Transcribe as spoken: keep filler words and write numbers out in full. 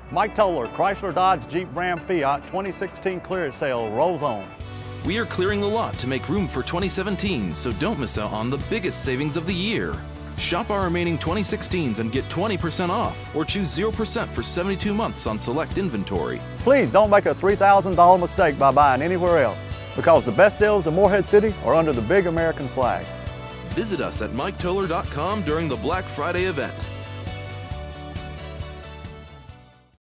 Mike Toler, Chrysler Dodge Jeep Ram Fiat twenty sixteen clearance sale rolls on. We are clearing the lot to make room for twenty seventeen, so don't miss out on the biggest savings of the year. Shop our remaining twenty sixteens and get twenty percent off, or choose zero percent for seventy-two months on select inventory. Please don't make a three thousand dollar mistake by buying anywhere else, because the best deals in Morehead City are under the big American flag. Visit us at mike toler dot com during the Black Friday event.